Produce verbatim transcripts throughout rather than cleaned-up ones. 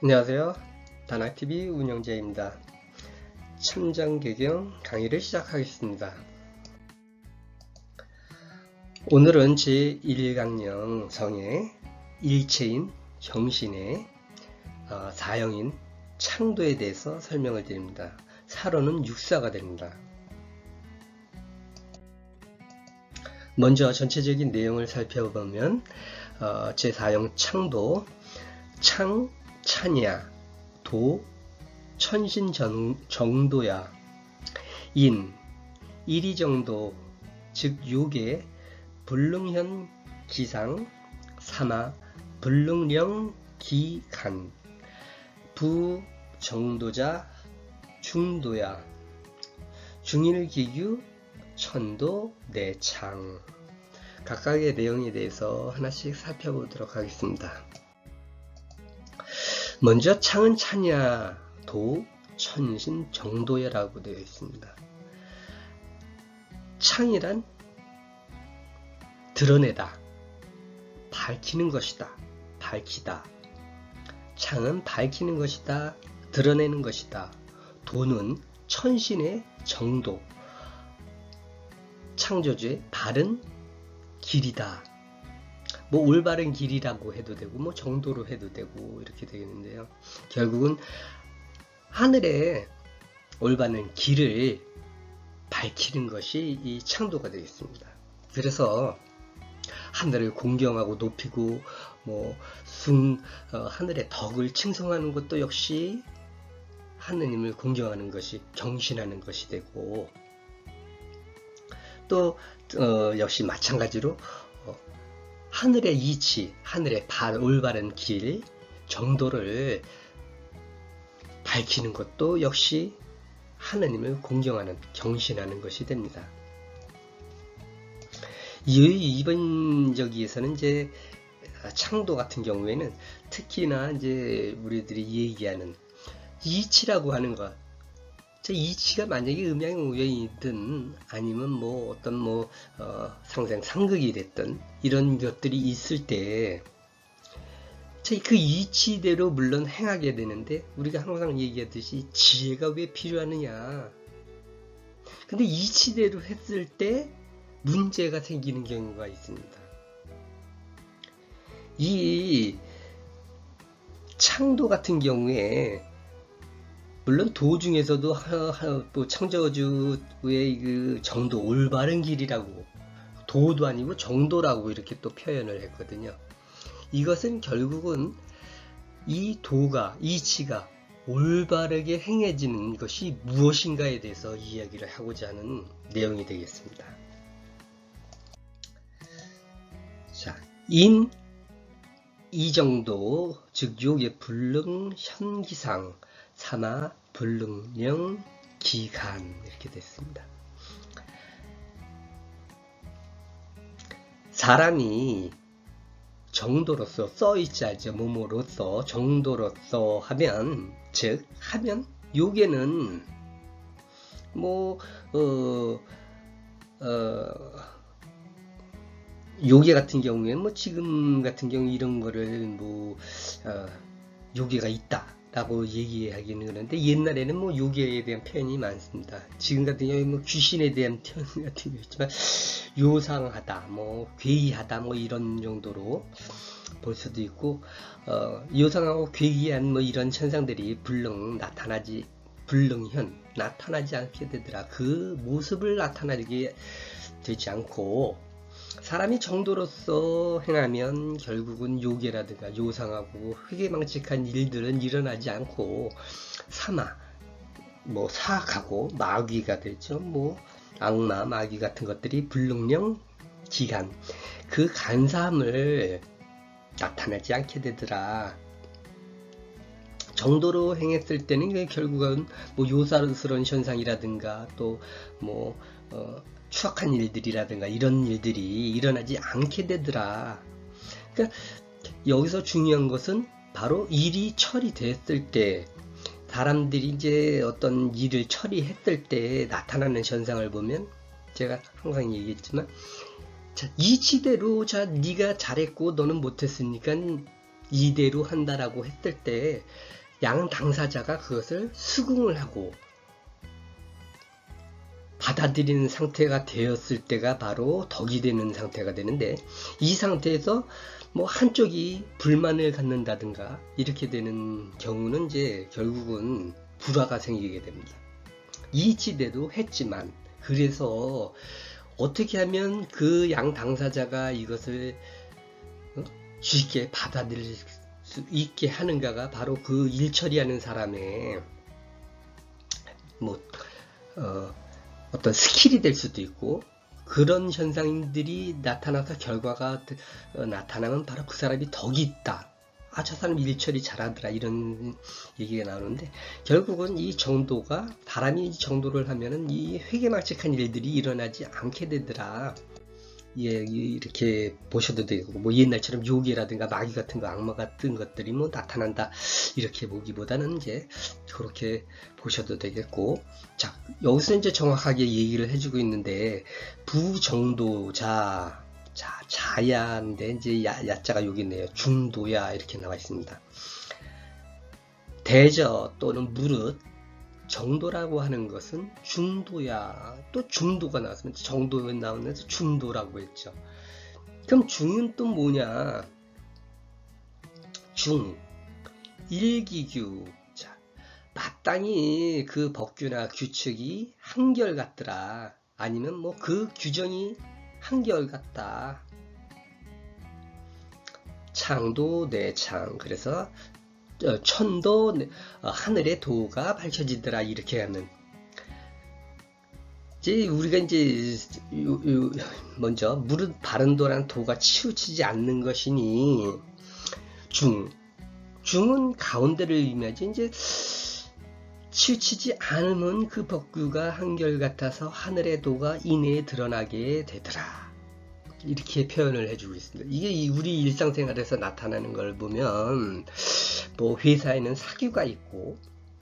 안녕하세요. 다나티비 운영자입니다. 천장개경 강의를 시작하겠습니다. 오늘은 제일 강령 성의 일체인 정신의 사형인 창도에 대해서 설명을 드립니다. 사로는 육사가 됩니다. 먼저 전체적인 내용을 살펴보면 어, 제사형 창도, 창, 찬야, 도, 천신정도야, 인, 이리정도, 즉 요계, 불능현 기상, 사마, 불능령 기간, 부, 정도자, 중도야, 중일기규, 천도, 내창. 각각의 내용에 대해서 하나씩 살펴보도록 하겠습니다. 먼저 창은 찬야, 도, 천신, 정도야라고 되어 있습니다. 창이란 드러내다, 밝히는 것이다, 밝히다. 창은 밝히는 것이다, 드러내는 것이다. 도는 천신의 정도, 창조주의 바른 길이다. 뭐 올바른 길이라고 해도 되고 뭐 정도로 해도 되고 이렇게 되겠는데요. 결국은 하늘의 올바른 길을 밝히는 것이 이 창도가 되겠습니다. 그래서 하늘을 공경하고 높이고 뭐 순, 어, 하늘의 덕을 칭송하는 것도 역시 하느님을 공경하는 것이 경신하는 것이 되고, 또 어, 역시 마찬가지로 어, 하늘의 이치, 하늘의 바, 올바른 길, 정도를 밝히는 것도 역시 하느님을 공경하는, 경신하는 것이 됩니다. 이번 저기에서는 이제 창도 같은 경우에는 특히나 이제 우리들이 얘기하는 이치라고 하는 것, 저 이치가 만약에 음양오형이든 아니면 뭐 어떤 뭐 어, 상생 상극이 됐든 이런 것들이 있을 때 그 이치대로 물론 행하게 되는데, 우리가 항상 얘기하듯이 지혜가 왜 필요하느냐. 근데 이치대로 했을 때 문제가 생기는 경우가 있습니다. 이 창도 같은 경우에 물론 도 중에서도 또 창조주의 그 정도, 올바른 길이라고, 도도 아니고 정도라고 이렇게 또 표현을 했거든요. 이것은 결국은 이 도가, 이치가 올바르게 행해지는 것이 무엇인가에 대해서 이야기를 하고자 하는 내용이 되겠습니다. 자, 인, 이정도, 즉 요게 불능, 현기상, 사마, 불능령, 기간 이렇게 됐습니다. 사람이 정도로서 써있자죠. 뭐뭐로서 정도로서 하면, 즉 하면 요게는 뭐 어, 어, 요괴 같은 경우에 뭐 지금 같은 경우 이런 거를 뭐 어, 요괴가 있다 라고 얘기하기는 그런데, 옛날에는 뭐 요괴에 대한 표현이 많습니다. 지금 같은 경우에 뭐 귀신에 대한 표현 같은 게 있지만 요상하다, 뭐 괴이하다, 뭐 이런 정도로 볼 수도 있고, 어, 요상하고 괴이한 뭐 이런 현상들이 불능 나타나지, 불능현 나타나지 않게 되더라. 그 모습을 나타나게 되지 않고, 사람이 정도로서 행하면 결국은 요괴라든가 요상하고 회개망측한 일들은 일어나지 않고, 사마, 뭐 사악하고 마귀가 되죠. 뭐 악마, 마귀 같은 것들이 불능령, 기간, 그 간사함을 나타나지 않게 되더라. 정도로 행했을 때는 결국은 뭐 요사스러운 현상이라든가 또 뭐 어, 추악한 일들이라든가 이런 일들이 일어나지 않게 되더라. 그러니까 여기서 중요한 것은 바로 일이 처리됐을 때, 사람들이 이제 어떤 일을 처리했을 때 나타나는 현상을 보면, 제가 항상 얘기했지만, 자, 이치대로 자 네가 잘했고 너는 못했으니까 이대로 한다라고 했을 때 양 당사자가 그것을 수긍을 하고 받아들이는 상태가 되었을 때가 바로 덕이 되는 상태가 되는데, 이 상태에서 뭐 한쪽이 불만을 갖는다든가 이렇게 되는 경우는 이제 결국은 불화가 생기게 됩니다. 이치대도 했지만, 그래서 어떻게 하면 그 양 당사자가 이것을 쉽게 받아들일 수 있게 하는가가 바로 그 일 처리하는 사람의 뭐 어, 어떤 스킬이 될 수도 있고, 그런 현상들이 나타나서 결과가 어, 나타나면 바로 그 사람이 덕이 있다. 아, 저 사람 일 처리 잘하더라, 이런 얘기가 나오는데, 결국은 이 정도가, 사람이 이 정도를 하면은 이 회개망측한 일들이 일어나지 않게 되더라. 예, 이렇게 보셔도 되고, 뭐 옛날처럼 요괴라든가 마귀 같은 거, 악마 같은 것들이 뭐 나타난다, 이렇게 보기보다는 이제 그렇게 보셔도 되겠고. 자, 여기서 이제 정확하게 얘기를 해주고 있는데, 부정도자, 자, 자야인데 이제 야, 야자가 여기 있네요. 중도야 이렇게 나와 있습니다. 대저 또는 무릇, 정도라고 하는 것은 중도야, 또 중도가 나왔으면 정도가 나오면서 중도라고 했죠. 그럼 중은 또 뭐냐? 중, 일기규. 자, 마땅히 그 법규나 규칙이 한결같더라, 아니면 뭐 그 규정이 한결같다. 창도 내창, 그래서 천도 하늘의 도가 밝혀지더라, 이렇게 하는. 이제 우리가 이제 요, 요 먼저 무릇 바른도라는 도가 치우치지 않는 것이니 중, 중은 가운데를 의미하지. 이제 치우치지 않으면 그 법규가 한결같아서 하늘의 도가 이내에 드러나게 되더라, 이렇게 표현을 해주고 있습니다. 이게 우리 일상생활에서 나타나는 걸 보면, 뭐 회사에는 사규가 있고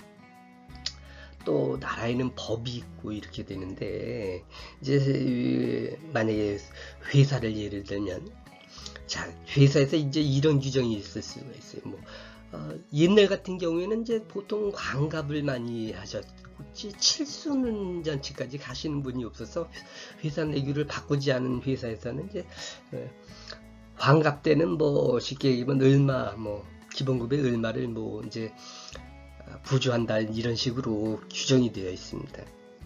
또 나라에는 법이 있고 이렇게 되는데, 이제 만약에 회사를 예를 들면, 자, 회사에서 이제 이런 규정이 있을 수가 있어요. 뭐 어, 옛날 같은 경우에는 이제 보통 환갑을 많이 하셨고, 칠순 잔치까지 가시는 분이 없어서 회사 내규를 바꾸지 않은 회사에서는 이제 어, 환갑 때는 뭐 쉽게 얘기하면 얼마, 뭐 기본급의 얼마를 뭐 이제 부주한다, 이런 식으로 규정이 되어 있습니다.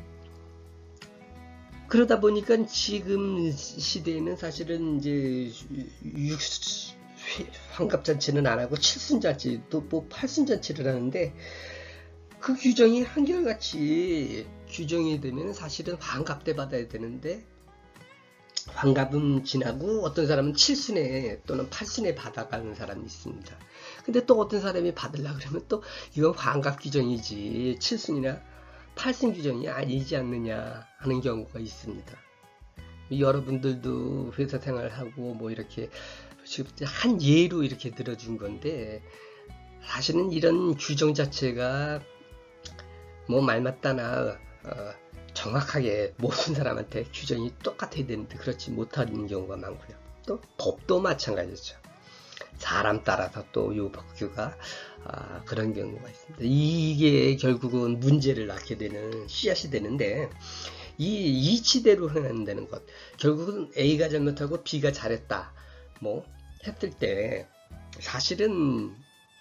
그러다 보니까 지금 시대에는 사실은 이제 육, 환갑잔치는 안 하고 칠순잔치, 또 뭐 팔순잔치를 하는데, 그 규정이 한결같이 규정이 되면 사실은 환갑 때 받아야 되는데, 환갑은 지나고 어떤 사람은 칠순에 또는 팔순에 받아가는 사람이 있습니다. 근데 또 어떤 사람이 받으려고 그러면 또 이건 환갑 규정이지 칠순이나 팔순 규정이 아니지 않느냐 하는 경우가 있습니다. 여러분들도 회사 생활하고 뭐 이렇게 한 예로 이렇게 들어준 건데, 사실은 이런 규정 자체가 뭐 말 맞다나 어, 정확하게 모든 사람한테 규정이 똑같아야 되는데 그렇지 못하는 경우가 많고요. 또 법도 마찬가지죠. 사람 따라서 또 요 법규가 아, 그런 경우가 있습니다. 이게 결국은 문제를 낳게 되는 씨앗이 되는데, 이 이치대로 행한다는 것, 결국은 A가 잘못하고 B가 잘했다 뭐 했을 때, 사실은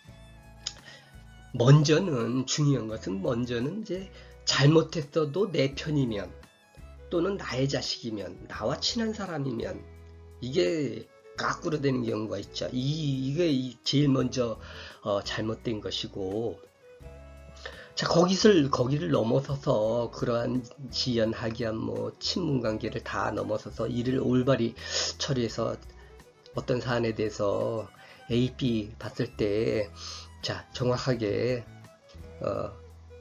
먼저는 중요한 것은, 먼저는 이제 잘못했어도 내 편이면, 또는 나의 자식이면, 나와 친한 사람이면 이게 거꾸로 되는 경우가 있죠. 이, 이게 제일 먼저 어, 잘못된 것이고, 자, 거기를, 거기를 넘어서서 그러한 지연, 학연, 뭐, 친분 관계를 다 넘어서서 이를 올바리 처리해서 어떤 사안에 대해서 A, B 봤을 때, 자, 정확하게, 어,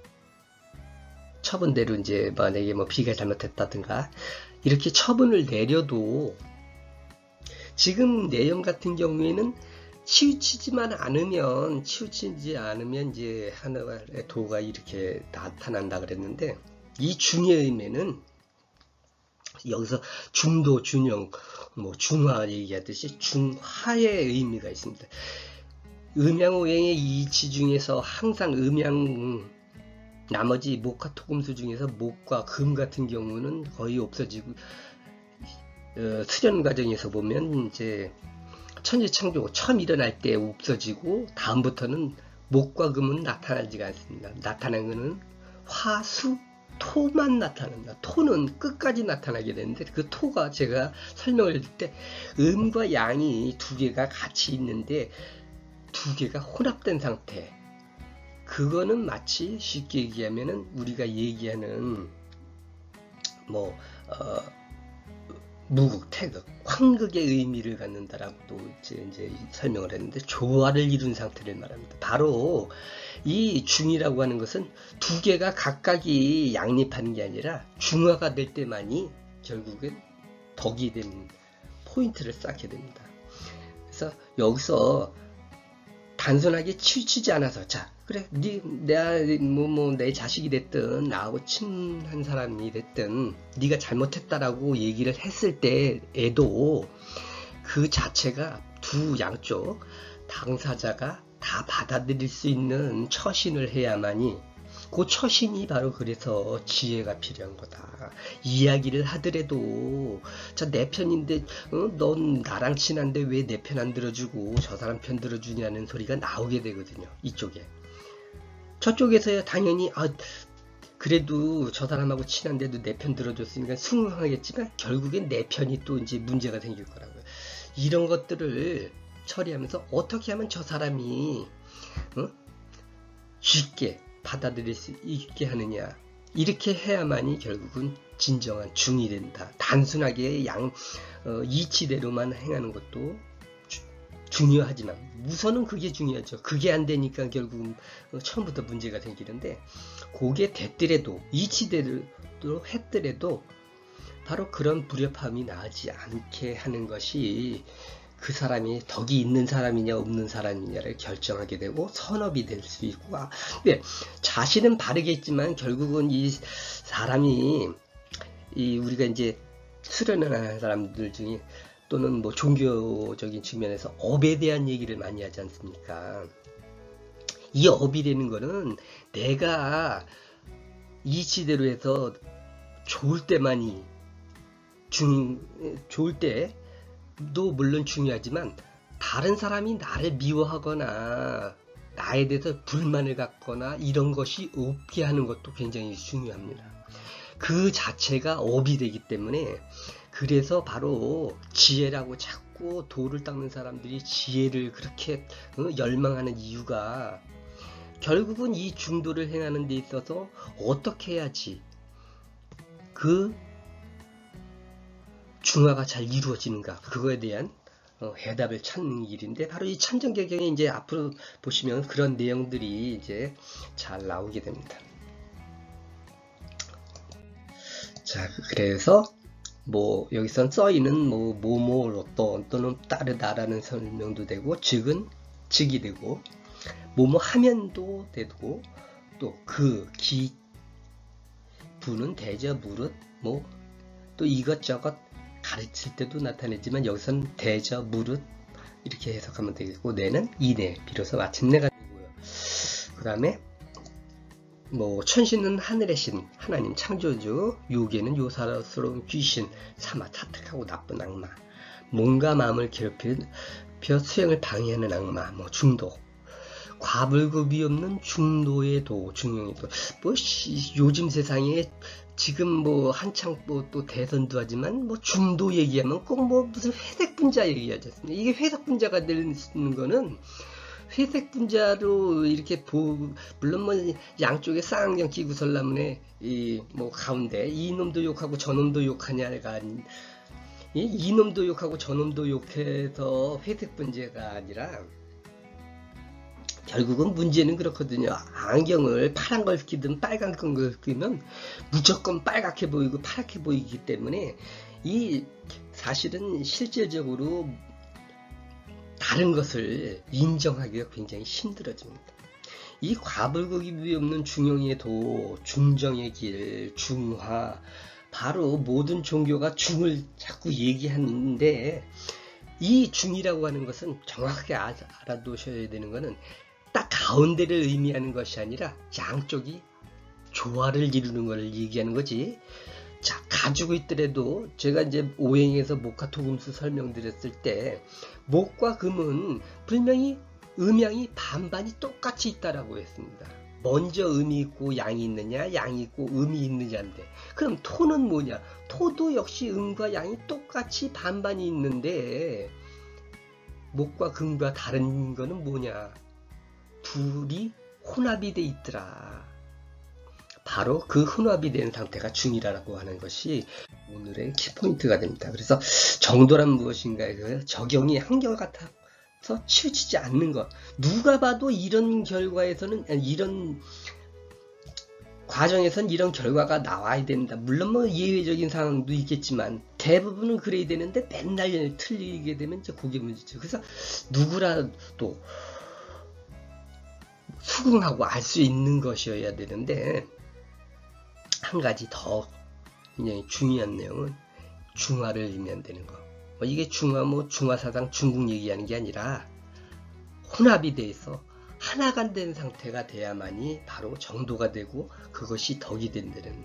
처분대로 이제 만약에 뭐 B가 잘못했다든가, 이렇게 처분을 내려도 지금 내용 같은 경우에는 치우치지만 않으면, 치우치지 않으면 이제 하나의 도가 이렇게 나타난다 그랬는데, 이 중의 의미는 여기서 중도, 준영, 뭐 중화 얘기하듯이 중화의 의미가 있습니다. 음양오행의 이치 중에서 항상 음양, 나머지 목화 토금수 중에서 목과 금 같은 경우는 거의 없어지고, 어, 수련 과정에서 보면 이제 천지창조 처음 일어날 때 없어지고 다음부터는 목과 금은 나타나지가 않습니다. 나타난 것은 화, 수, 토만 나타난다. 토는 끝까지 나타나게 되는데 그 토가 제가 설명을 할 때 음과 양이 두 개가 같이 있는데 두 개가 혼합된 상태. 그거는 마치 쉽게 얘기하면은 우리가 얘기하는 뭐 어, 무극, 태극, 황극의 의미를 갖는다라고도 이제, 이제 설명을 했는데 조화를 이룬 상태를 말합니다. 바로 이 중이라고 하는 것은 두 개가 각각이 양립하는 게 아니라 중화가 될 때만이 결국은 덕이 되는 포인트를 쌓게 됩니다. 그래서 여기서 단순하게 치우치지 않아서 자 그래 네, 내 뭐 뭐 내 자식이 됐든 나하고 친한 사람이 됐든 네가 잘못했다라고 얘기를 했을 때에도 그 자체가 두 양쪽 당사자가 다 받아들일 수 있는 처신을 해야만이 그 처신이 바로 그래서 지혜가 필요한 거다. 이야기를 하더라도 자 내 편인데 어? 넌 나랑 친한데 왜 내 편 안 들어주고 저 사람 편 들어주냐는 소리가 나오게 되거든요. 이쪽에. 저쪽에서야 당연히 아 그래도 저 사람하고 친한데도 내 편 들어줬으니까 숭하겠지만 결국엔 내 편이 또 이제 문제가 생길 거라고요. 이런 것들을 처리하면서 어떻게 하면 저 사람이 어? 쉽게 받아들일 수 있게 하느냐 이렇게 해야만이 결국은 진정한 중이 된다. 단순하게 양 어, 이치대로만 행하는 것도 주, 중요하지만 우선은 그게 중요하죠. 그게 안 되니까 결국은 어, 처음부터 문제가 생기는데 그게 됐더라도 이치대로 했더라도 바로 그런 불협화음이 나지 않게 하는 것이 그 사람이 덕이 있는 사람이냐 없는 사람이냐를 결정하게 되고 선업이 될 수 있고 아, 근데 자신은 바르겠지만 결국은 이 사람이 이 우리가 이제 수련을 하는 사람들 중에 또는 뭐 종교적인 측면에서 업에 대한 얘기를 많이 하지 않습니까? 이 업이라는 거는 내가 이치대로 해서 좋을 때만이 중 좋을 때 도 물론 중요하지만 다른 사람이 나를 미워하거나 나에 대해서 불만을 갖거나 이런 것이 없게 하는 것도 굉장히 중요합니다. 그 자체가 업이 되기 때문에 그래서 바로 지혜라고 자꾸 도를 닦는 사람들이 지혜를 그렇게 어, 열망하는 이유가 결국은 이 중도를 행하는 데 있어서 어떻게 해야지 그 중화가 잘 이루어지는가 그거에 대한 어, 해답을 찾는 길인데 바로 이 참전개경에 이제 앞으로 보시면 그런 내용들이 이제 잘 나오게 됩니다. 자 그래서 뭐 여기선 써있는 뭐 뭐뭐로또 또는 따르다라는 설명도 되고 즉은 즉이 되고 뭐뭐 하면도 되고 또 그 기 부는 대저 무릇 뭐 또 이것저것 가르칠 때도 나타내지만 여기서는 대저 무릇 이렇게 해석하면 되겠고 내는 이내 비로소 마침내가 되고요. 그 다음에 뭐 천신은 하늘의 신 하나님 창조주 요괴는 요사스러운 귀신 사마 타특하고 나쁜 악마 몸과 마음을 괴롭혀 수행을 방해하는 악마 뭐 중도 과불급이 없는 중도의 도 중용의 도 뭐 요즘 세상에 지금 뭐 한창 뭐 또 대선도 하지만 뭐 중도 얘기하면 꼭 뭐 무슨 회색 분자 얘기하지 않습니까? 이게 회색 분자가 되는 거는 회색 분자로 이렇게 보 물론 뭐 양쪽에 쌍안경 끼고 설라문에 이 뭐 가운데 이놈도 욕하고 저놈도 욕하냐가 아닌 이 이놈도 욕하고 저놈도 욕해서 회색 분자가 아니라 결국은 문제는 그렇거든요. 안경을 파란 걸 끼든 빨간 걸 끼면 무조건 빨갛게 보이고 파랗게 보이기 때문에 이 사실은 실질적으로 다른 것을 인정하기가 굉장히 힘들어집니다. 이 과불급이 없는 중용의 도, 중정의 길, 중화 바로 모든 종교가 중을 자꾸 얘기하는데 이 중이라고 하는 것은 정확하게 알아두셔야 되는 것은 딱 가운데를 의미하는 것이 아니라 양쪽이 조화를 이루는 것을 얘기하는 거지. 자, 가지고 있더라도 제가 이제 오행에서 목화 토금수 설명드렸을 때 목과 금은 분명히 음양이 반반이 똑같이 있다라고 했습니다. 먼저 음이 있고 양이 있느냐, 양이 있고 음이 있느냐인데, 그럼 토는 뭐냐? 토도 역시 음과 양이 똑같이 반반이 있는데 목과 금과 다른 거는 뭐냐? 둘이 혼합이 돼 있더라. 바로 그 혼합이 된 상태가 중이라고 하는 것이 오늘의 키포인트가 됩니다. 그래서 정도란 무엇인가에 적용이 한결같아서 치우치지 않는 것. 누가 봐도 이런 결과에서는, 이런 과정에선 이런 결과가 나와야 된다. 물론 뭐 예외적인 상황도 있겠지만 대부분은 그래야 되는데 맨날 틀리게 되면 이제 그게 문제죠. 그래서 누구라도 수긍하고 알 수 있는 것이어야 되는데, 한 가지 더 굉장히 중요한 내용은 중화를 의미한다는 거. 뭐 이게 중화, 뭐 중화사상 중국 얘기하는 게 아니라 혼합이 돼서 하나가 된 상태가 돼야만이 바로 정도가 되고 그것이 덕이 된다는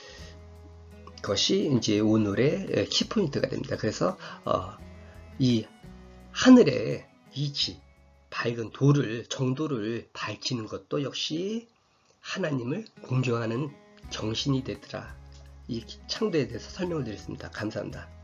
것이 이제 오늘의 키포인트가 됩니다. 그래서 어, 이 하늘의 이치, 밝은 도를, 정도를 밝히는 것도 역시 하나님을 공경하는 정신이 되더라. 이 창도에 대해서 설명을 드렸습니다. 감사합니다.